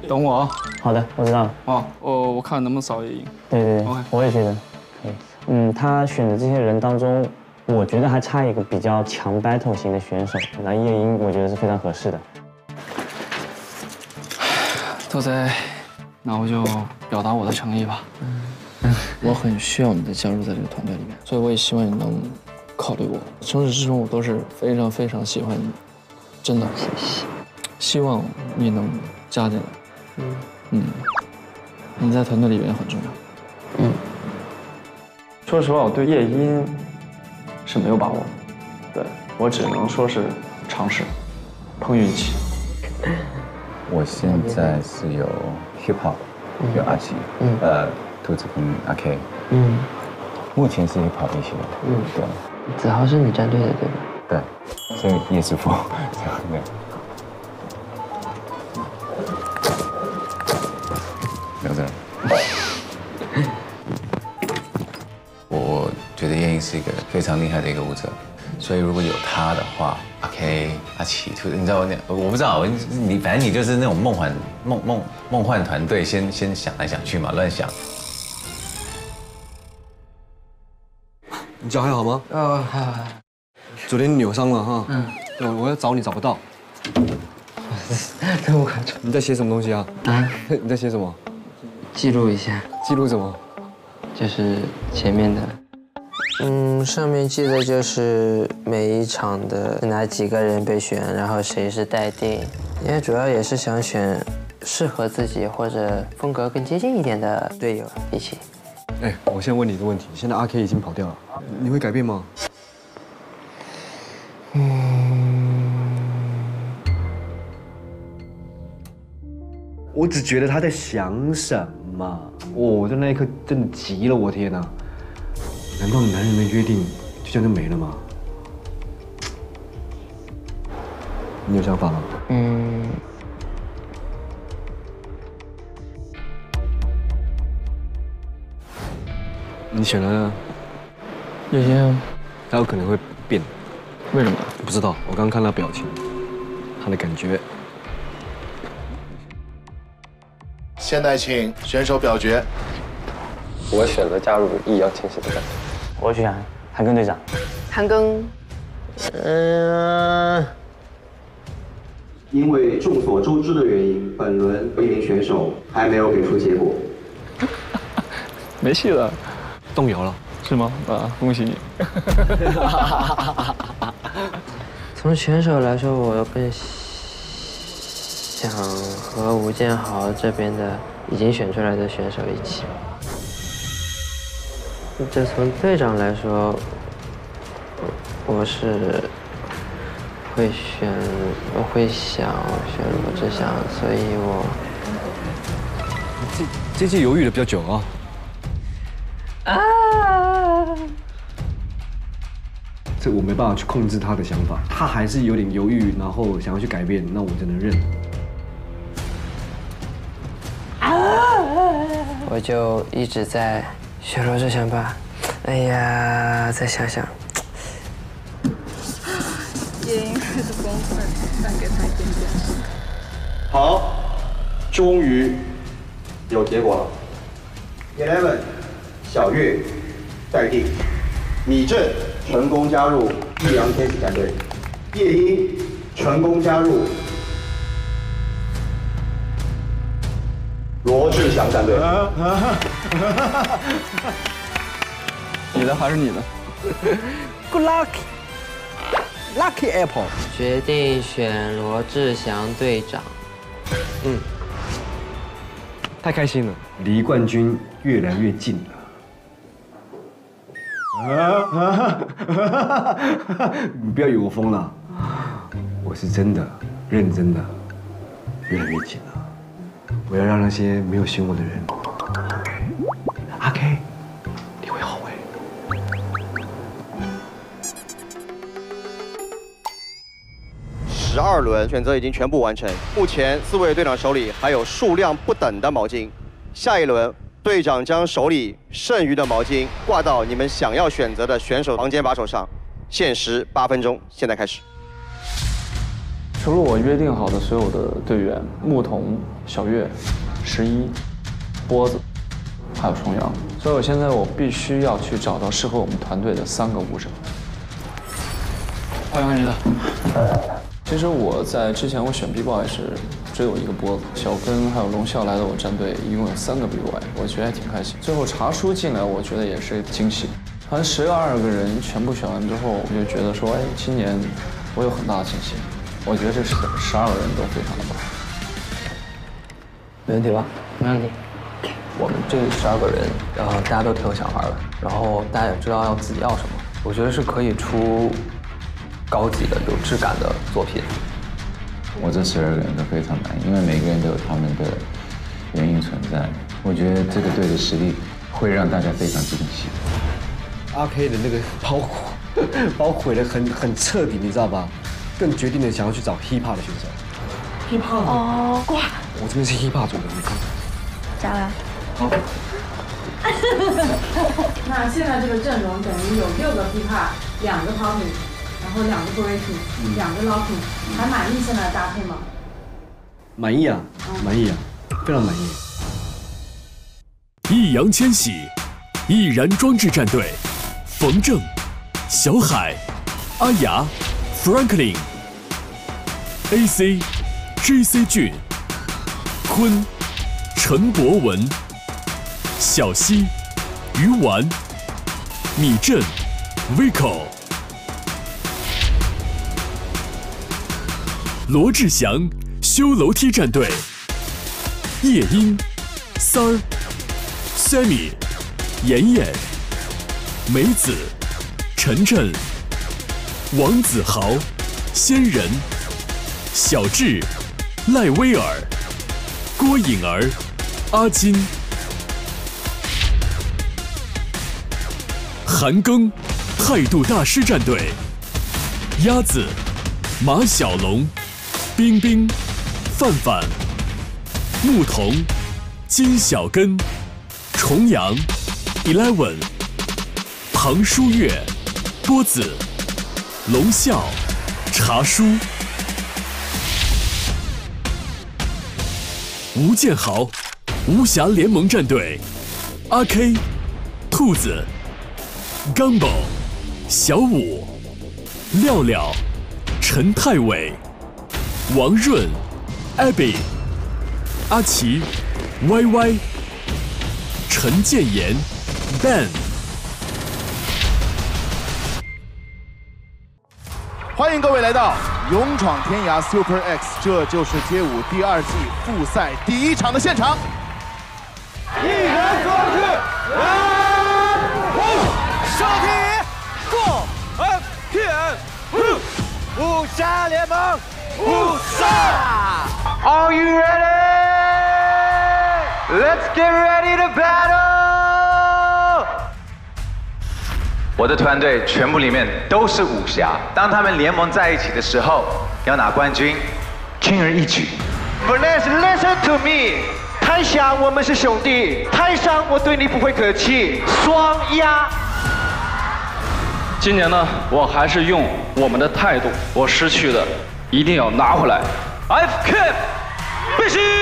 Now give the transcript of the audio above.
等我啊。 好的，我知道了。 哦，我看能不能扫夜莺。 对对对 OK 我也觉得可以。他选的这些人当中，我觉得还差一个比较强 battle 型的选手，那夜莺我觉得是非常合适的。 兔仔，那我就表达我的诚意吧。我很需要你的加入在这个团队里面，所以我也希望你能考虑我。从始至终我都是非常非常喜欢你，真的。谢谢。希望你能加进来。你在团队里面也很重要。说实话，我对夜莺是没有把握的，对我只能说是尝试，碰运气。 我现在是有 hip hop， 有阿奇，兔子跟阿 K， 目前是 hip hop 一起的，对。 子豪是你战队的对吧？ 对，所以叶师傅这样的。留着。我觉得夜莺是一个非常厉害的一个舞者，所以如果有他的话，阿 K、阿奇，你知道我不知道，你反正你就是那种梦幻团队，先想来想去嘛，乱想。 你脚还好吗？ 还好。 昨天扭伤了哈。对，我要找你找不到。 这么夸张？ 你在写什么东西啊？你在写什么？ 记录一下。 记录什么？ 就是前面的。上面记的就是每一场的哪几个人被选，然后谁是待定。因为主要也是想选适合自己或者风格更接近一点的队友一起。 哎，我现在问你一个问题，现在阿 K 已经跑掉了，你会改变吗？我只觉得他在想什么。我在那一刻真的急了，我天哪！难道男人的约定就这样就没了吗？你有想法吗？你选了夜莺， 他有可能会变， 为什么？ 不知道。我刚看他表情，他的感觉。 现在请选手表决。 我选择加入易烊千玺的战队。 我选韩庚队长。 韩庚。 因为众所周知的原因，本轮一名选手还没有给出结果。 没戏了， 动摇了， 是吗？恭喜你。 从选手来说，我更想和吴建豪这边的已经选出来的选手一起。这从队长来说，我是会想选罗志祥，所以我这届犹豫的比较久啊。这我没办法去控制他的想法，他还是有点犹豫，然后想要去改变，那我只能认。 我就一直在选罗志祥吧。哎呀，再想想。 夜莺开的光环，再给他一点点。 好，终于有结果了。11，小月待定，米正成功加入易烊千玺战队，夜莺成功加入罗志祥战队。 你的还是你的 Good luck, lucky apple。 决定选罗志祥队长。 太开心了，离冠军越来越近了。你不要以为我疯了，我是真的认真的，越来越近了。我要让那些没有选我的人，阿 K， 你会后悔。 12轮选择已经全部完成，目前4位队长手里还有数量不等的毛巾。下一轮，队长将手里剩余的毛巾挂到你们想要选择的选手房间把手上，限时8分钟，现在开始。 除了我约定好的所有的队员，牧童、 小月、11、波子，还有重阳。所以我必须要去找到适合我们团队的3个舞者。欢迎你的。其实我在之前我选 B-boy 是只有1个波子，小根还有龙啸来到我战队，一共有3个 B-boy， 我觉得还挺开心。最后茶叔进来，我觉得也是惊喜。反正12个人全部选完之后，我就觉得说，哎，今年我有很大的信心。我觉得这12个人都非常的棒。 没问题吧？ 没问题。 我们这12个人，大家都挺有想法的，然后大家也知道要自己要什么，我觉得是可以出高级的、有质感的作品。 我这12个人都非常满意，因为每个人都有他们的原因存在。我觉得这个队的实力会让大家非常惊喜。 阿 K 的那个把我毁得很彻底，你知道吧？更决定的想要去找 hip hop 的选手。hip hop 哦，哇！ 我这边是 hip hop 组的，你看。 加油！ 好。 那现在这个阵容等于有6个 hip hop， 2个 popping， 然后2个 breaking， 2个 locking， 还满意现在的搭配吗？ 满意啊，满意啊，非常满意。 易烊千玺，易燃装置战队，冯正、小海、阿雅、Franklin、AC、JC 俊、坤、陈博文、小西、鱼丸、米镇、Vico、罗志祥修楼梯战队，夜莺、三儿、Sammy、妍妍、梅子、晨晨、王子豪、仙人、小智、赖威尔、郭颖儿、阿金、韩庚态度大师战队，鸭子、马小龙、冰冰、范范、牧童、金小根、重阳、11、庞书月、波子、龙啸、茶叔、吴建豪无暇联盟战队，阿 K、兔子、Gumbo、小五、廖廖、陈泰伟、王润、Abby、阿奇、YY、陈建言、Ben。 欢迎各位来到《勇闯天涯 Super X》，这就是街舞第2季复赛第1场的现场。 一人装置，上题，过，N，武侠联盟，武侠 ，Are you ready? Let's get ready to battle. 我的团队全部里面都是武侠，当他们联盟在一起的时候，要拿冠军，轻而易举。 Let's listen to me。台下我们是兄弟，台上我对你不会客气，双压。 今年呢，我还是用我们的态度，我失去的一定要拿回来。I've kept， 必须。